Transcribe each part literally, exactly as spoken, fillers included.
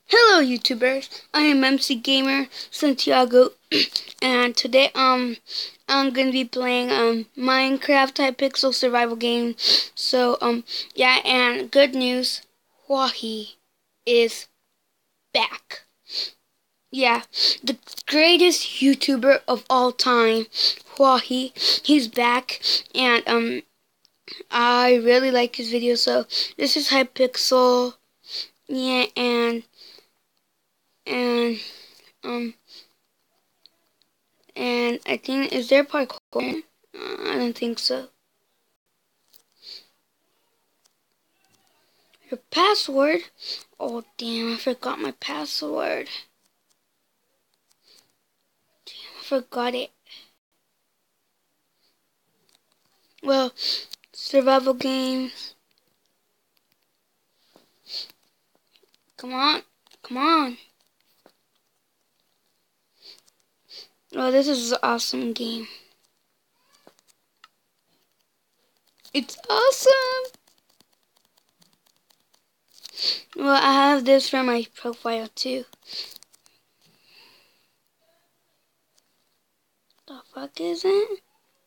Hello YouTubers, I am M C Gamer Santiago and today um I'm gonna be playing um Minecraft Hypixel survival game. So um yeah, and good news, Wahi is back. Yeah, the greatest YouTuber of all time, Wahi, he's back, and um I really like his videos. So this is Hypixel, yeah, and and um And I think, is there parkour? Uh, I don't think so. Your password? Oh, damn, I forgot my password. Damn, I forgot it. Well, survival games. Come on. Come on. Oh, this is an awesome game. It's awesome. Well, I have this for my profile too. The fuck is it?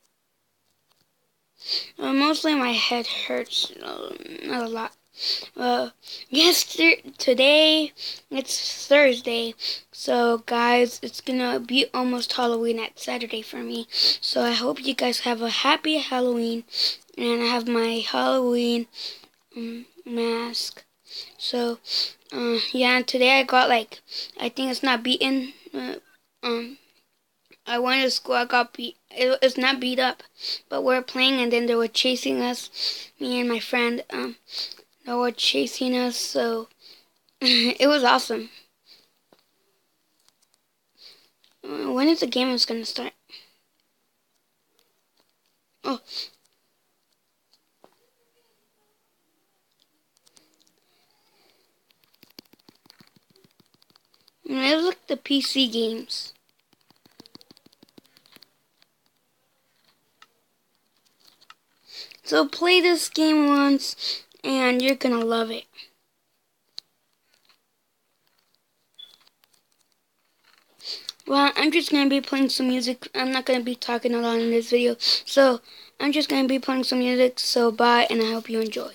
Well, mostly my head hurts, uh, not a lot. Uh, yes, today it's Thursday, so guys, it's gonna be almost Halloween at Saturday for me. So I hope you guys have a happy Halloween, and I have my Halloween um, mask. So, uh, yeah, and today I got like, I think it's not beaten. Uh, um, I went to school. I got beat. It, it's not beat up, but we're playing, and then they were chasing us. Me and my friend. Um. They were chasing us, so it was awesome. Uh, when is the game is gonna start? Oh. It was like the P C games. So play this game once, and you're gonna love it. Well, I'm just going to be playing some music. I'm not going to be talking a lot in this video. So, I'm just going to be playing some music. So, bye, and I hope you enjoy.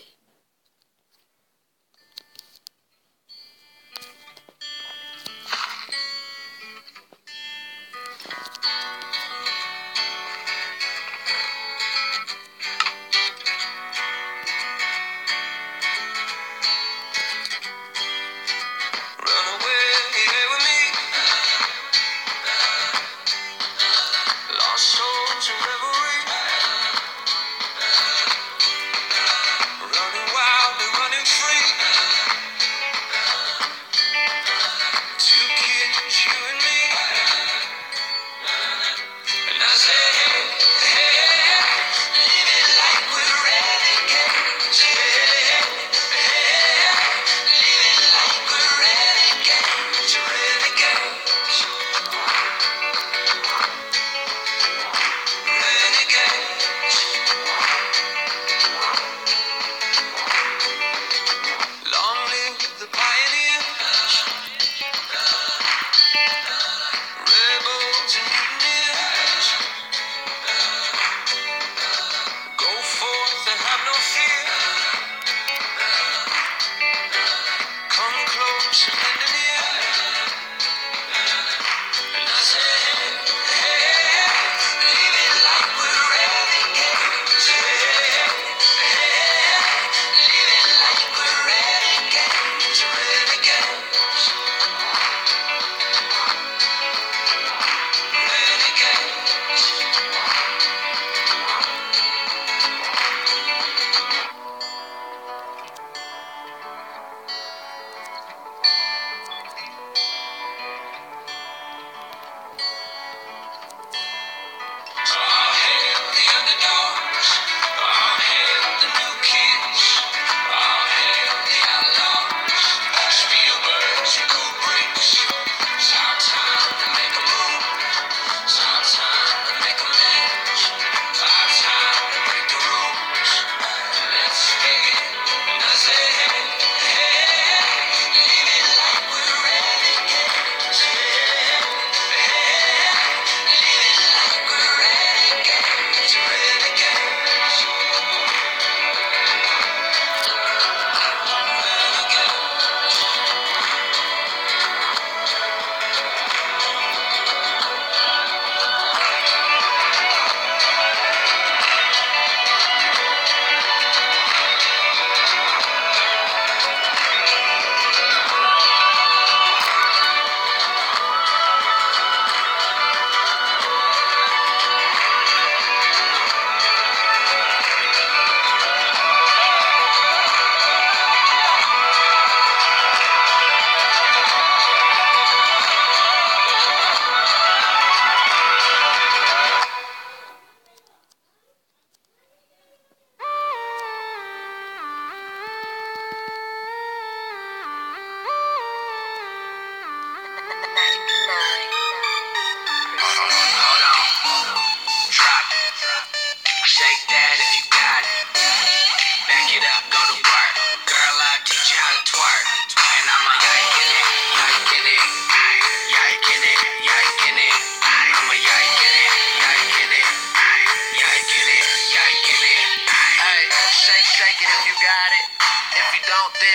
Souls in revelry, run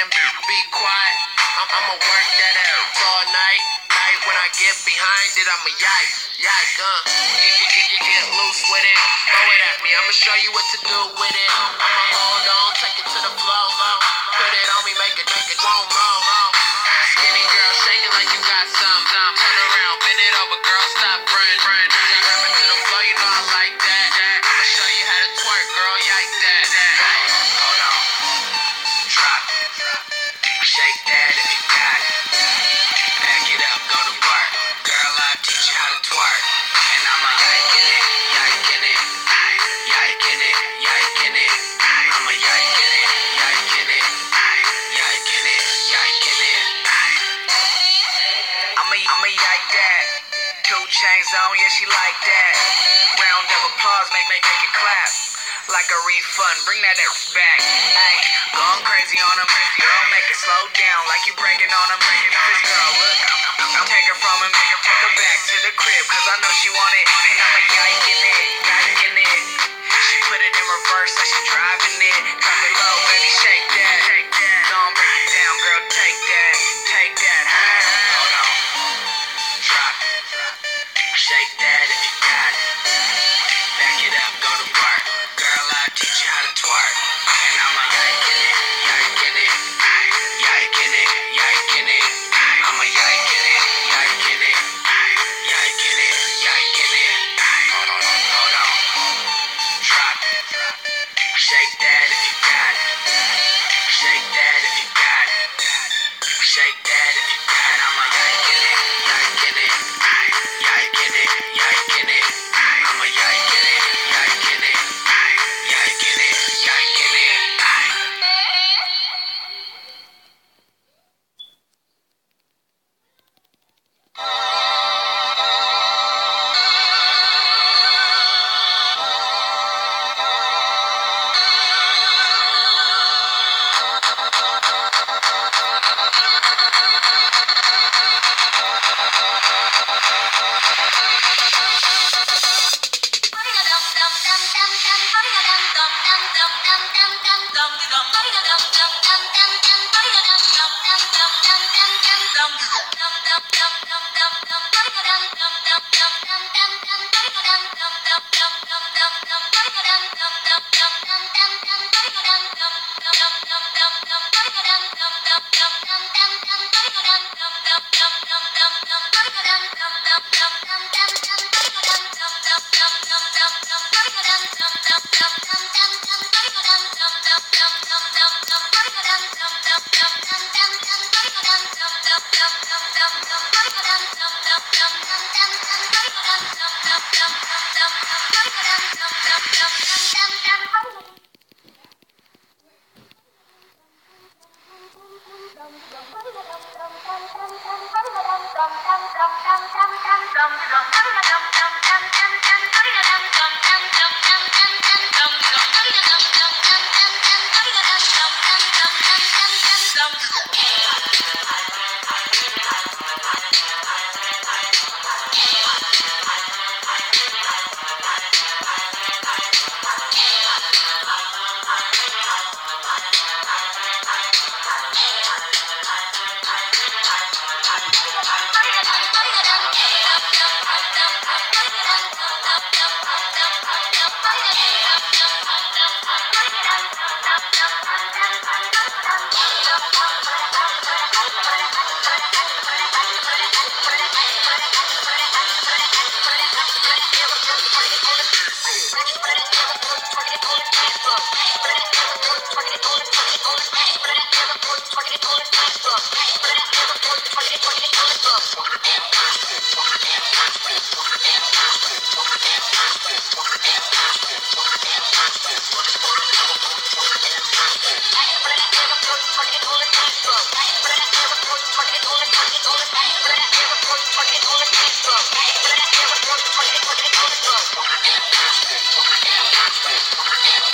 saying be, be quiet. I'm, I'ma work that out all night. Night when I get behind it, I'ma yike, yike, uh. Get, get, get, get, get loose with it. Throw it at me, I'ma show you what to do with it. I'ma hold on, take it to the flow. Put it on me, make it, make it, won't roll. Skinny girl, shake it like you got some. Turn around, bend it over, girl, stop running. Grab it to the floor, you know I like that. I'ma show you how to twerk, girl, yike that. Hold on, drop it, shake that if you got it. Back it up, go to work. Girl, I'll teach you how to twerk. And I'ma yike in it, yike in it, yike in it, yike in it. I'ma yike in it, yike in it, yike in it, yike in it. I'ma, I'ma yike that. Two chains on, yeah, she like that. Round of applause, make, make, make it clap. Like a refund, bring that ass back. Ay, going crazy on him. Girl, make it slow down like you breaking on him. This girl, look, I'll take her from him. Take her back to the crib, cause I know she want it. And I'ma yike in it, yike in it. She put it in reverse, so she driving it. Drop it low, baby, shake that. Don't break it down, girl, take that. Take that, hold on. Drop it, shake that if you got it. Back it up, go to work. Girl, I'll teach you how to twerk. And I'ma yike in it, yike in it, yike in it, yike in it. I'ma yike in it, yike in it, yike in it, yike in it. Hold on, hold on. Drop it, shake that if you got it. Shake that if you got it. Shake that if you got it. I'ma yike in it, yike in it, yike in it, yike in it. I'ma yike in it, yike in it, yike in it, yike in it.